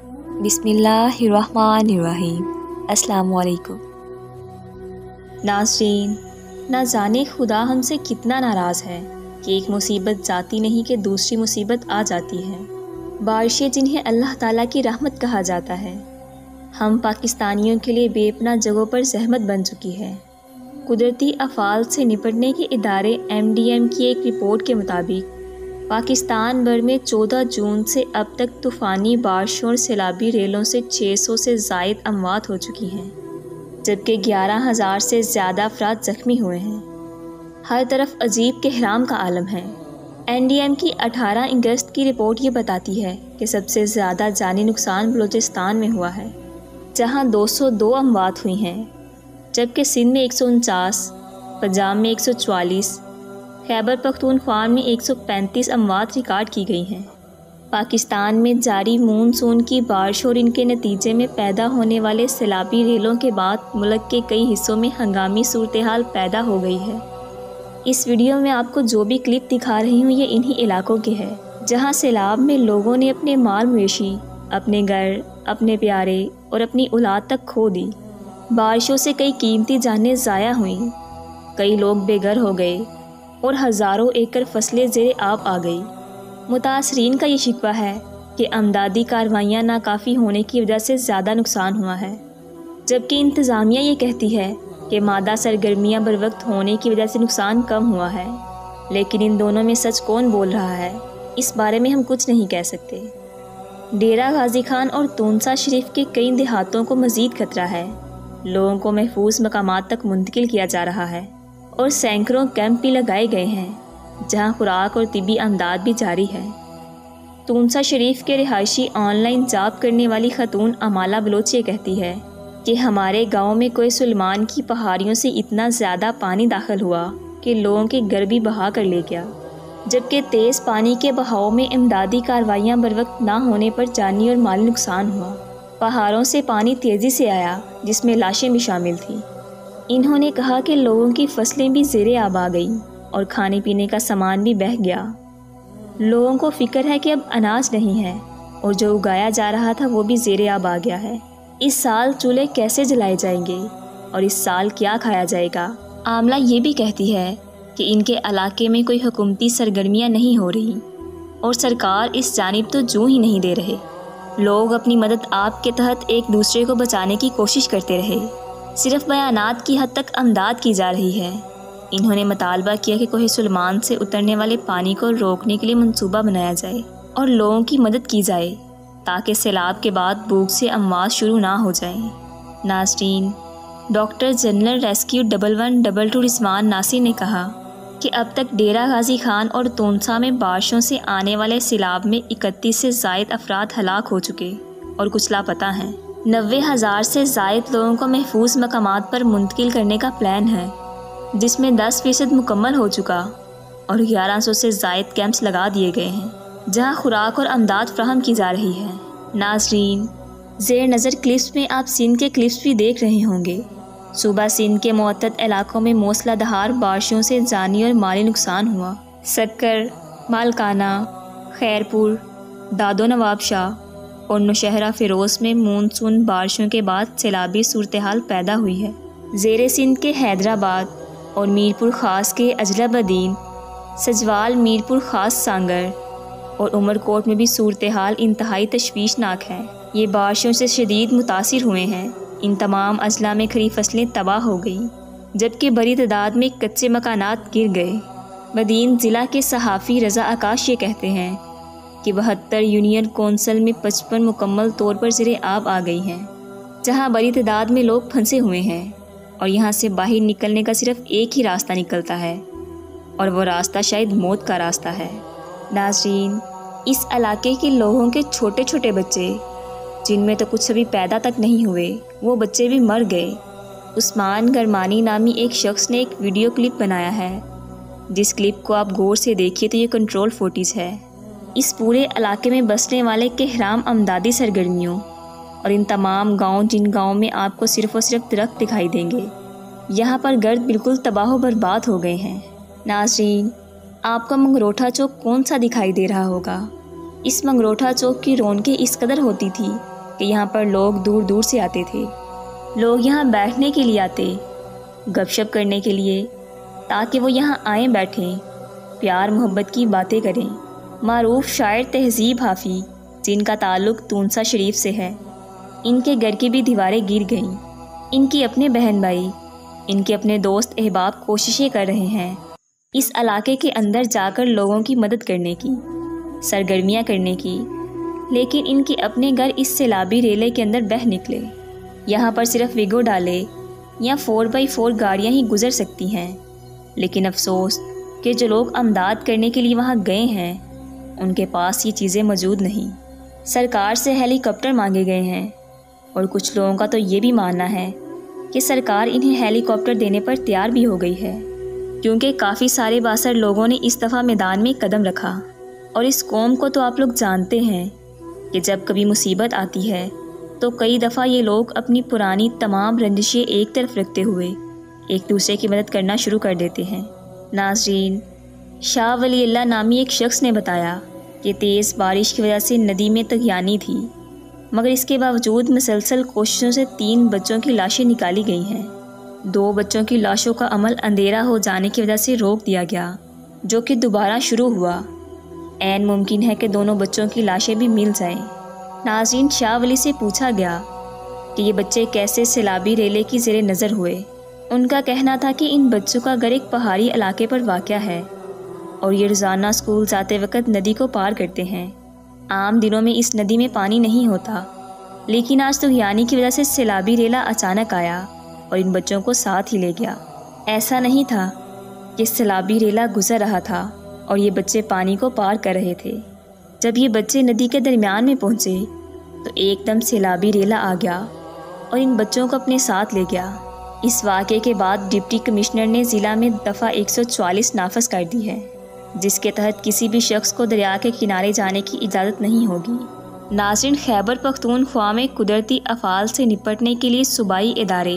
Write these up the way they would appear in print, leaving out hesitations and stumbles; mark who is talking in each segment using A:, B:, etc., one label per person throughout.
A: बिस्मिल्लाहिर्रहमानिर्रहीम। अस्सलामु अलैकुम। नाज़रीन, ना जाने खुदा हमसे कितना नाराज़ है कि एक मुसीबत जाती नहीं कि दूसरी मुसीबत आ जाती है। बारिशें जिन्हें अल्लाह ताला की रहमत कहा जाता है, हम पाकिस्तानियों के लिए बेपनाह जगहों पर ज़हमत बन चुकी है। कुदरती आफात से निपटने के इदारे MDM की एक रिपोर्ट के मुताबिक पाकिस्तान भर में 14 जून से अब तक तूफ़ानी बारिशों और सैलाबी रेलों से 600 से ज़ायद अमवात हो चुकी हैं, जबकि 11,000 से ज़्यादा अफराद ज़ख्मी हुए हैं। हर तरफ अजीब कहराम का आलम है। NDM की 18 अगस्त की रिपोर्ट ये बताती है कि सबसे ज़्यादा जानी नुकसान बलूचिस्तान में हुआ है, जहां 202 अमवात हुई हैं, जबकि सिंध में 149, पंजाब में 144, खैबर पख्तूनख्वा में 135 अमवात रिकॉर्ड की गई हैं। पाकिस्तान में जारी मानसून की बारिश और इनके नतीजे में पैदा होने वाले सैलाबी रेलों के बाद मुल्क के कई हिस्सों में हंगामी सूरत-ए-हाल पैदा हो गई है। इस वीडियो में आपको जो भी क्लिप दिखा रही हूँ ये इन्हीं इलाकों के है, जहाँ सैलाब में लोगों ने अपने माल मवेशी, अपने घर, अपने प्यारे और अपनी औलाद तक खो दी। बारिशों से कई कीमती जानें ज़ाया हुईं, कई लोग बेघर हो गए और हज़ारों एकड़ फसलें ज़ेरे आब आ गई। मुतासरीन का ये शिकवा है कि अमदादी कार्रवाइयाँ नाकाफ़ी होने की वजह से ज़्यादा नुकसान हुआ है, जबकि इंतज़ामिया ये कहती है कि मादा सरगर्मियाँ बरवक्त होने की वजह से नुकसान कम हुआ है। लेकिन इन दोनों में सच कौन बोल रहा है, इस बारे में हम कुछ नहीं कह सकते। डेरा गाजी खान और तूनसा शरीफ के कई देहातों को मज़ीद खतरा है। लोगों को महफूज मकामात तक मुंतकिल किया जा रहा है और सैकड़ों कैंप भी लगाए गए हैं, जहां खुराक और तिबी अमदाद भी जारी है। तूनसा शरीफ के रिहायशी ऑनलाइन जॉब करने वाली खतून अमाला बलोच ये कहती है कि हमारे गांव में कोई सुलेमान की पहाड़ियों से इतना ज़्यादा पानी दाखिल हुआ कि लोगों के घर भी बहा कर ले गया, जबकि तेज़ पानी के बहाव में इमदादी कार्रवाइयाँ बरवक्त ना होने पर जानी और माली नुकसान हुआ। पहाड़ों से पानी तेज़ी से आया, जिसमें लाशें भी शामिल थीं। इन्होंने कहा कि लोगों की फसलें भी ज़ेरे आब आ गईं और खाने पीने का सामान भी बह गया। लोगों को फ़िक्र है कि अब अनाज नहीं है और जो उगाया जा रहा था वो भी ज़ेरे आब आ गया है। इस साल चूल्हे कैसे जलाए जाएंगे और इस साल क्या खाया जाएगा। आमला ये भी कहती है कि इनके इलाके में कोई हुकूमती सरगर्मियाँ नहीं हो रही और सरकार इस जानिब तो जूँ ही नहीं दे रहे। लोग अपनी मदद आप के तहत एक दूसरे को बचाने की कोशिश करते रहे, सिर्फ बयानात की हद तक अमदाद की जा रही है। इन्होंने मुतालबा किया कि कोहे सुलेमान से उतरने वाले पानी को रोकने के लिए मंसूबा बनाया जाए और लोगों की मदद की जाए, ताकि सैलाब के बाद भूख से अमवात शुरू ना हो जाएं। नाज़रीन, doctor general rescue 1122 Rizwan Nasir ने कहा कि अब तक डेरा गाजी खान और तोनसा में बारिशों से आने वाले सैलाब में 31 से ज़ायद अफराद हलाक हो चुके और कुछ लापता हैं। 90,000 से ज़ायद लोगों को महफूज मकामात पर मुंतकिल करने का प्लान है, जिसमें 10% मुकम्मल हो चुका और 1100 से ज़ायद कैंप्स लगा दिए गए हैं, जहां खुराक और अमदाद फ्राहम की जा रही है। नाज़रीन, ज़ेर नज़र क्लिप्स में आप सिंध के क्लिप्स भी देख रहे होंगे। सूबा सिंध के मुअत्तद इलाकों में मूसलाधार बारिशों से जानी और माली नुकसान हुआ। सक्कर, मालकाना, खैरपुर, दादो नवाब शाह और नौशहरा फ़िरोज़ में मानसून बारिशों के बाद सैलाबी सूरत-ए-हाल पैदा हुई है। ज़ेरे सिंध के हैदराबाद और मीरपुर ख़ास के अजलाबदीन, सजवाल, मीरपुर ख़ास सांगर और उमरकोट में भी सूरत-ए-हाल इंतहाई तशवीशनाक है। ये बारिशों से शदीद मुतासिर हुए हैं। इन तमाम अजला में खड़ी फसलें तबाह हो गईं, जबकि बड़ी तादाद में कच्चे मकानात गिर गए। बदीन ज़िला के सहाफ़ी रज़ा आकाश ये कहते हैं कि 72 यूनियन कौंसल में 55 मुकम्मल तौर पर ज़ेरे आब आ गई हैं, जहां बड़ी तादाद में लोग फंसे हुए हैं और यहां से बाहर निकलने का सिर्फ एक ही रास्ता निकलता है और वो रास्ता शायद मौत का रास्ता है। नाज़रीन, इस इलाके के लोगों के छोटे छोटे बच्चे, जिनमें तो कुछ अभी पैदा तक नहीं हुए, वो बच्चे भी मर गए। उस्मान गरमानी नामी एक शख्स ने एक वीडियो क्लिप बनाया है, जिस क्लिप को आप गौर से देखिए तो ये कंट्रोल फुटेज है। इस पूरे इलाके में बसने वाले कहराम अमदादी सरगर्मियों और इन तमाम गांव, जिन गांव में आपको सिर्फ़ और सिर्फ दरख्त दिखाई देंगे, यहाँ पर गर्द बिल्कुल तबाह बर्बाद हो गए हैं। नाज़रीन, आपका मंगरोठा चौक कौन सा दिखाई दे रहा होगा? اس منگروٹھا چوک کی رونقیں اس قدر ہوتی تھی کہ یہاں پر لوگ دور دور سے آتے تھے۔ لوگ یہاں بیٹھنے کے لیے آتے، گپ شپ کرنے کے لیے، تاکہ وہ یہاں آئیں بیٹھیں، پیار محبت کی باتیں کریں۔ معروف شاعر تہذیب حافظ، جن کا تعلق تونسا شریف سے ہے، ان کے گھر کی بھی دیواریں گر گئیں۔ ان کی اپنے بہن بھائی، ان کے اپنے دوست احباب کوششیں کر رہے ہیں اس علاقے کے اندر جا کر لوگوں کی مدد کرنے کی، سرگرمیاں کرنے کی، لیکن ان کے اپنے گھر اس سیلابی ریلے کے اندر بہہ نکلے۔ یہاں پر صرف ویگو ڈالے یا 4x4 گاڑیاں ہی گزر سکتی ہیں، لیکن افسوس کہ جو لوگ امداد کرنے کے لیے وہاں گئے ہیں ان کے پاس یہ چیزیں موجود نہیں۔ سرکار سے ہیلی کاپٹر مانگے گئے ہیں، اور کچھ لوگوں کا تو یہ بھی ماننا ہے کہ سرکار انہیں ہیلی کاپٹر دینے پر تیار بھی ہو گئی ہے، کیونکہ کافی سارے بااثر لوگوں نے اس دفعہ میدان میں قدم رکھا۔ اور اس قوم کو تو آپ لوگ جانتے ہیں کہ جب کبھی مصیبت آتی ہے تو کئی دفعہ یہ لوگ اپنی پرانی تمام رنجشیں ایک طرف رکھتے ہوئے ایک دوسرے کی مدد کرنا شروع کر دیتے ہیں۔ ناظرین، شاہ ولی اللہ نامی ایک شخص نے بتایا کہ تیز بارش کی وجہ سے ندی میں طغیانی تھی، مگر اس کے باوجود مسلسل کوششوں سے 3 بچوں کی لاشیں نکالی گئی ہیں۔ 2 بچوں کی لاشوں کا عمل اندھیرا ہو جانے کی وجہ سے روک دیا گیا، جو کہ دوبارہ شروع ہوا۔ عین ممکن ہے کہ دونوں بچوں کی لاشیں بھی مل جائیں۔ ناظرین، شاہ ولی سے پوچھا گیا کہ یہ بچے کیسے سیلابی ریلے کی زیر نظر ہوئے۔ ان کا کہنا تھا کہ ان بچوں کا گھر ایک پہاڑی علاقے پر واقع ہے اور یہ روزانہ اسکول جاتے وقت ندی کو پار کرتے ہیں۔ عام دنوں میں اس ندی میں پانی نہیں ہوتا، لیکن آج طغیانی کی وجہ سے سیلابی ریلا اچانک آیا اور ان بچوں کو ساتھ ہی لے گیا۔ ایسا نہیں تھا کہ سیلابی ریلا گزر رہا تھا اور یہ بچے پانی کو پار کر رہے تھے۔ جب یہ بچے ندی کے درمیان میں پہنچے تو ایک دم سیلابی ریلا آ گیا اور ان بچوں کو اپنے ساتھ لے گیا۔ اس واقعے کے بعد ڈپٹی کمشنر نے ضلع میں دفعہ 144 نافذ کر دی ہے، جس کے تحت کسی بھی شخص کو دریا کے کنارے جانے کی اجازت نہیں ہوگی۔ ناظرین، خیبر پختونخوا میں قدرتی افعال سے نپٹنے کے لیے صوبائی ادارے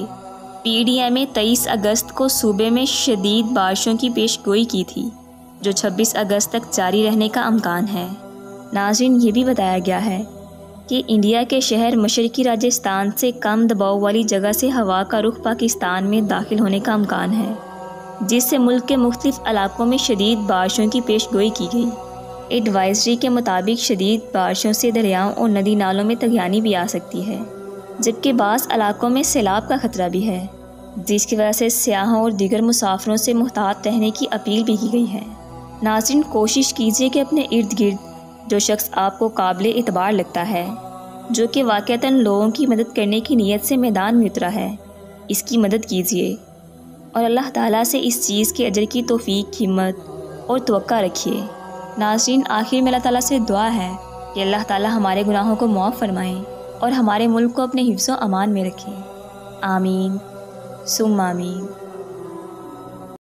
A: PDM نے 23 اگست کو صوبے میں شدید بارشوں کی پیش گوئی کی تھی، جو 26 اگست تک جاری رہنے کا امکان ہے۔ ناظرین، یہ بھی بتایا گیا ہے کہ انڈیا کے شہر مشرقی راجستھان سے کم دباؤ والی جگہ سے ہوا کا رخ پاکستان میں داخل ہونے کا امکان ہے، جس سے ملک کے مختلف علاقوں میں شدید بارشوں کی پیش گوئی کی گئی۔ ایڈوائزری کے مطابق شدید بارشوں سے دریاؤں اور ندی نالوں میں طغیانی بھی آ سکتی ہے، جبکہ بعض علاقوں میں سیلاب کا خطرہ بھی ہے، جس کی وجہ سے سیاحوں اور دیگر مسافروں سے محتاط رہنے کی اپیل بھی کی گئی ہے۔ ناظرین، کوشش کیجیے کہ اپنے ارد گرد جو شخص آپ کو قابل اعتبار لگتا ہے، جو کہ واقعتاً لوگوں کی مدد کرنے کی نیت سے میدان میں اترا ہے، اس کی مدد کیجیے اور اللہ تعالیٰ سے اس چیز کے اجر کی توفیق، ہمت اور توقع رکھیے۔ ناظرین، آخر میں اللہ تعالیٰ سے دعا ہے کہ اللہ تعالیٰ ہمارے گناہوں کو معاف فرمائیں اور ہمارے ملک کو اپنے حفظ و امان میں رکھیں۔ آمین ثم آمین۔